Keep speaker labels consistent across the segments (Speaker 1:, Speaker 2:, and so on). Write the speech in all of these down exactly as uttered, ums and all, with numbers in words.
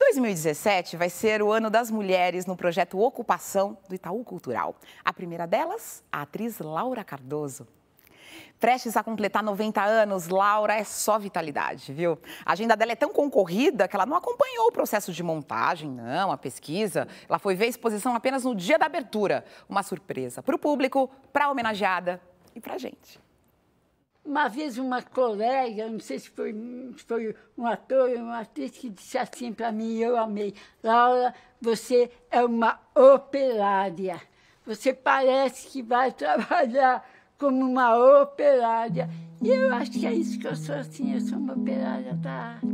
Speaker 1: dois mil e dezessete vai ser o ano das mulheres no projeto Ocupação do Itaú Cultural. A primeira delas, a atriz Laura Cardoso. Prestes a completar noventa anos, Laura é só vitalidade, viu? A agenda dela é tão concorrida que ela não acompanhou o processo de montagem, não, a pesquisa. Ela foi ver a exposição apenas no dia da abertura. Uma surpresa para o público, para a homenageada e para a gente.
Speaker 2: Uma vez uma colega, não sei se foi, foi um ator ou uma atriz, que disse assim para mim, eu amei: Laura, você é uma operária. Você parece que vai trabalhar como uma operária. E eu acho que é isso que eu sou, assim, eu sou uma operária da arte.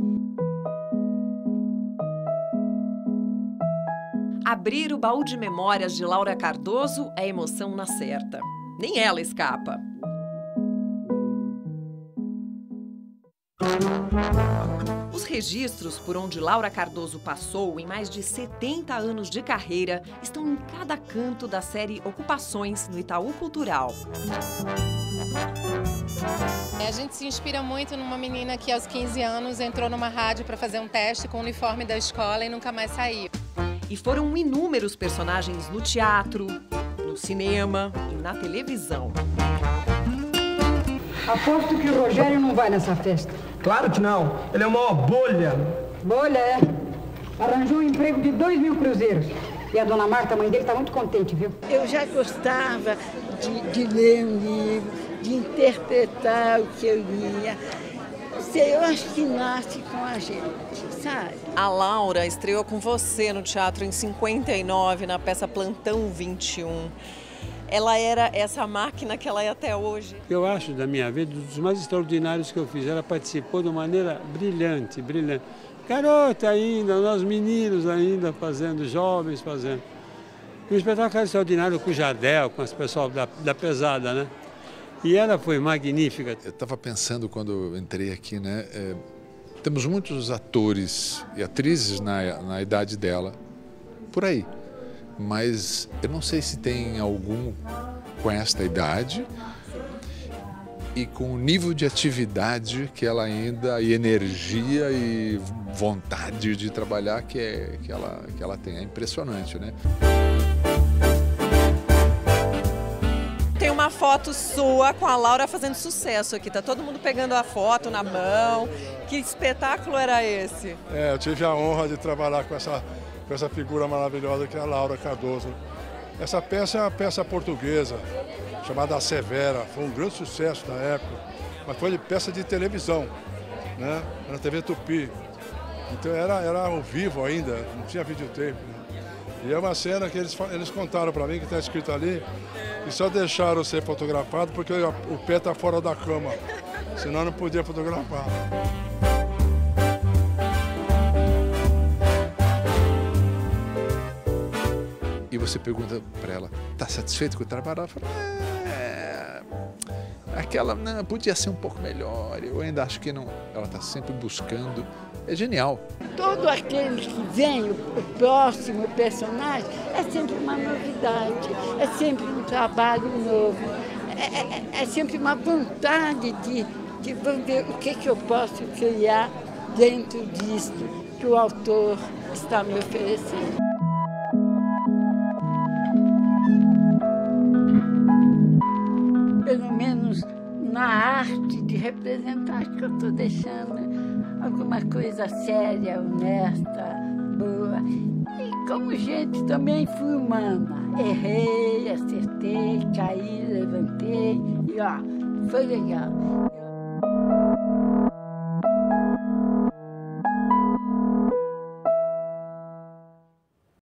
Speaker 3: Abrir o baú de memórias de Laura Cardoso é emoção na certa. Nem ela escapa. Os registros por onde Laura Cardoso passou em mais de setenta anos de carreira estão em cada canto da série Ocupações no Itaú Cultural.
Speaker 4: A gente se inspira muito numa menina que aos quinze anos entrou numa rádio para fazer um teste com o uniforme da escola e nunca mais saiu.
Speaker 3: E foram inúmeros personagens no teatro, no cinema e na televisão.
Speaker 5: Aposto que o Rogério não vai nessa festa.
Speaker 6: Claro que não. Ele é uma bolha.
Speaker 5: Bolha, é. Arranjou um emprego de dois mil cruzeiros. E a dona Marta, a mãe dele, está muito contente, viu?
Speaker 2: Eu já gostava de, de ler um livro, de interpretar o que eu lia. Sei, eu acho que nasce com a gente, sabe?
Speaker 3: A Laura estreou com você no teatro em cinquenta e nove, na peça Plantão vinte e um. Ela era essa máquina que ela é até hoje.
Speaker 7: Eu acho, da minha vida, um dos mais extraordinários que eu fiz. Ela participou de uma maneira brilhante, brilhante. Garota ainda, nós meninos ainda fazendo, jovens fazendo. Um espetáculo extraordinário com o Jardel, com as pessoal da, da pesada, né? E ela foi magnífica.
Speaker 8: Eu estava pensando quando eu entrei aqui, né? É, temos muitos atores e atrizes na, na idade dela, por aí. Mas eu não sei se tem algum com esta idade e com o nível de atividade que ela ainda, e energia e vontade de trabalhar que, é, que, ela, que ela tem. É impressionante, né?
Speaker 3: Tem uma foto sua com a Laura fazendo sucesso aqui. Tá todo mundo pegando a foto na mão. Que espetáculo era esse?
Speaker 9: É, eu tive a honra de trabalhar com essa... com essa figura maravilhosa que é a Laura Cardoso. Essa peça é uma peça portuguesa, chamada A Severa. Foi um grande sucesso na época, mas foi de peça de televisão, né? Na T V Tupi. Então era, era ao vivo ainda, não tinha videotape. Né? E é uma cena que eles, eles contaram para mim, que está escrito ali, que só deixaram ser fotografado porque o pé está fora da cama, senão não podia fotografar.
Speaker 8: E você pergunta para ela, está satisfeito com o trabalho? Ela fala, é, aquela, não, podia ser um pouco melhor, eu ainda acho que não. Ela está sempre buscando, é genial.
Speaker 2: Todo aquele que vem, o, o próximo personagem, é sempre uma novidade, é sempre um trabalho novo, é, é, é sempre uma vontade de, de ver o que, que eu posso criar dentro disso que o autor está me oferecendo. Pelo menos na arte de representar, acho que eu estou deixando alguma coisa séria, honesta, boa. E como gente também fui humana. Errei, acertei, caí, levantei e ó, foi legal.